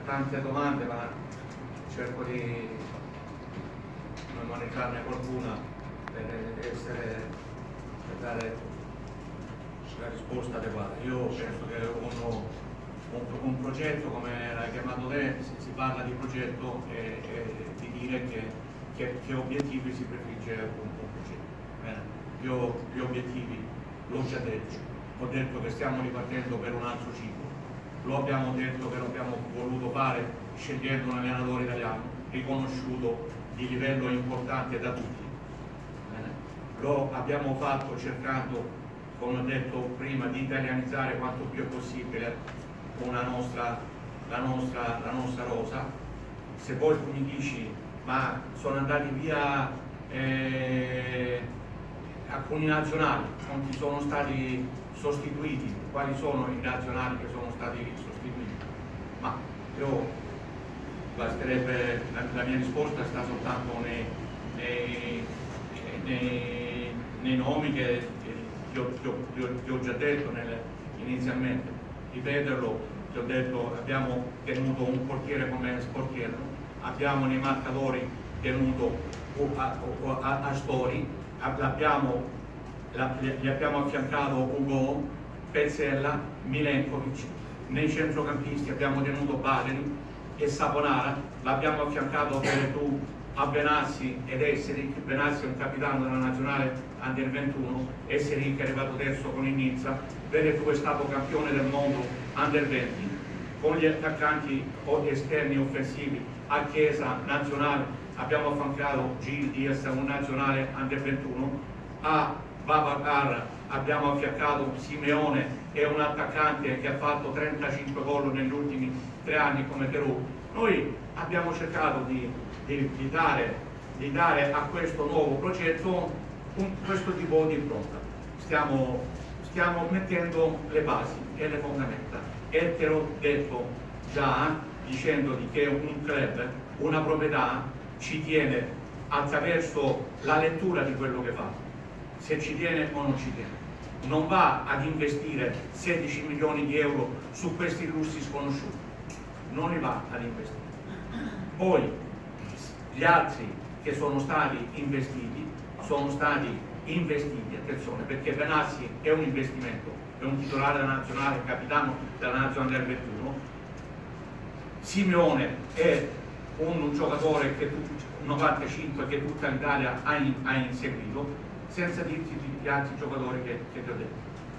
tante domande, ma cerco di non manecarne qualcuna per dare la risposta adeguata. Io penso che un progetto, come l'hai chiamato te, si parla di progetto e di dire che obiettivi si prefigge un progetto. Bene. Io gli obiettivi l'ho già detto, ho detto che stiamo ripartendo per un altro ciclo, lo abbiamo detto che lo abbiamo voluto fare scegliendo un allenatore italiano riconosciuto di livello importante da tutti. Bene. Lo abbiamo fatto cercando, come ho detto prima, di italianizzare quanto più è possibile la nostra rosa. Se poi tu mi dici ma sono andati via alcuni nazionali, non ti sono stati sostituiti, quali sono i nazionali che sono stati sostituiti? Ma io basterebbe, la mia risposta sta soltanto nei nomi che ti ho già detto inizialmente. Ripeterlo, ti ho detto, abbiamo tenuto un portiere come Sportiello, abbiamo nei marcatori tenuto Astori, gli abbiamo affiancato Ugo, Pezzella, Milenkovic, nei centrocampisti abbiamo tenuto Badeni e Saponara, l'abbiamo affiancato Veretù a Benassi ed Esseric. Benassi è un capitano della nazionale Under 21, Esseric è arrivato terzo con il Nizza, Veretù è stato campione del mondo Under 20, con gli attaccanti esterni offensivi a Chiesa nazionale abbiamo affiancato Gil Diaz, un nazionale Under 21, a Babacar abbiamo affiancato Simeone, è un attaccante che ha fatto 35 gol negli ultimi 3 anni come Perù. Noi abbiamo cercato di dare a questo nuovo progetto questo tipo di impronta. Stiamo mettendo le basi e le fondamenta e te l'ho detto già dicendoti che un club, una proprietà ci tiene attraverso la lettura di quello che fa, se ci tiene o non ci tiene. Non va ad investire 16 milioni di euro su questi russi sconosciuti, non li va ad investire. Poi gli altri che sono stati investiti, attenzione, perché Benassi è un investimento, è un titolare della nazionale, capitano della nazionale del 21, Simeone è un giocatore che 95 che tutta l'Italia ha inseguito, senza dirti gli altri giocatori che ti ho detto.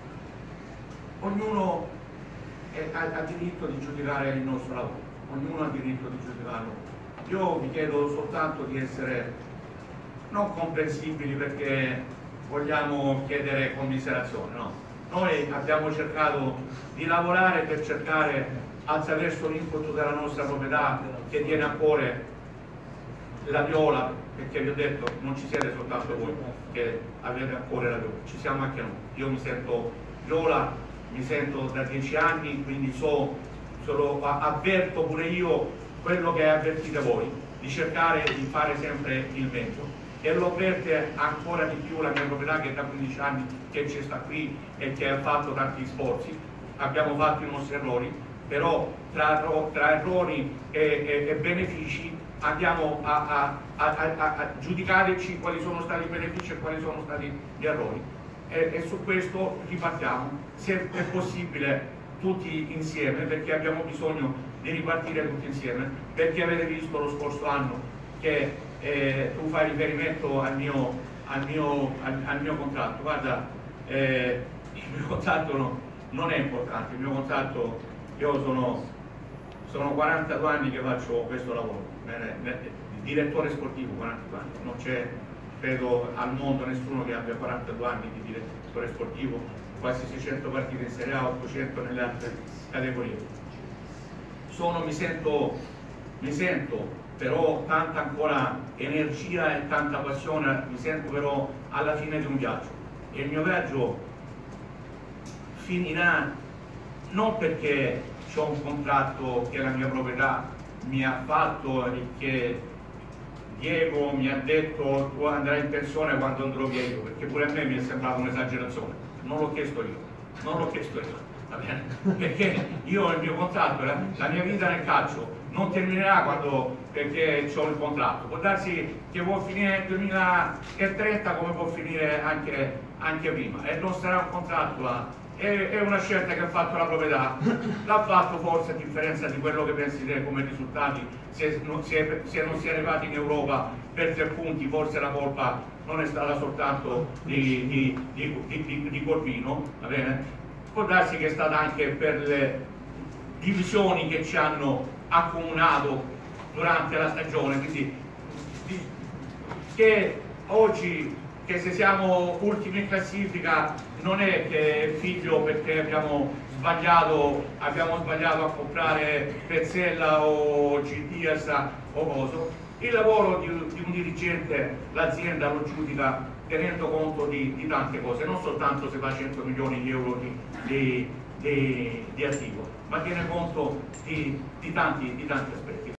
Ognuno ha diritto di giudicare il nostro lavoro, ognuno ha diritto di giudicarlo. Io vi chiedo soltanto di essere non comprensibili perché vogliamo chiedere commiserazione, no. Noi abbiamo cercato di lavorare per cercare, attraverso l'input della nostra proprietà che tiene a cuore la Viola, perché vi ho detto non ci siete soltanto voi che avete a cuore la Viola, ci siamo anche noi. Io mi sento Viola, mi sento da 10 anni, quindi avverto pure io quello che avvertite voi, di cercare di fare sempre il meglio, e lo avverte ancora di più la mia proprietà che da 15 anni che ci sta qui e che ha fatto tanti sforzi. Abbiamo fatto i nostri errori, però tra errori e benefici andiamo a giudicarci quali sono stati i benefici e quali sono stati gli errori, e su questo ripartiamo, se è possibile tutti insieme, perché abbiamo bisogno di ripartire tutti insieme, perché avete visto lo scorso anno che tu fai riferimento al mio contratto. Guarda, il mio contratto non è importante, il mio contratto, io sono 42 anni che faccio questo lavoro, direttore sportivo, 42 anni, non c'è credo al mondo nessuno che abbia 42 anni di direttore sportivo, quasi 600 partite in Serie A, 800 nelle altre categorie. Mi sento però tanta ancora energia e tanta passione, mi sento però alla fine di un viaggio, e il mio viaggio finirà non perché ho un contratto che la mia proprietà mi ha fatto e che Diego mi ha detto tu andrai in pensione quando andrò via io, perché pure a me mi è sembrata un'esagerazione, non l'ho chiesto io, va bene? Perché io il mio contratto, la mia vita nel calcio non terminerà perché ho il contratto, può darsi che può finire nel 2030 come può finire anche prima, e non sarà un contratto è una scelta che ha fatto la proprietà, l'ha fatto forse a differenza di quello che pensi te come risultati, se non si è arrivati in Europa per 3 punti, forse la colpa non è stata soltanto di Corvino, va bene? Può darsi che è stata anche per le divisioni che ci hanno accomunato durante la stagione, quindi che oggi, che se siamo ultimi in classifica non è che è figlio perché abbiamo sbagliato a comprare Pezzella o Diaz o coso. Il lavoro di un dirigente, l'azienda lo giudica tenendo conto di tante cose, non soltanto se fa 100 milioni di euro di attivo, ma tiene conto di tanti aspetti.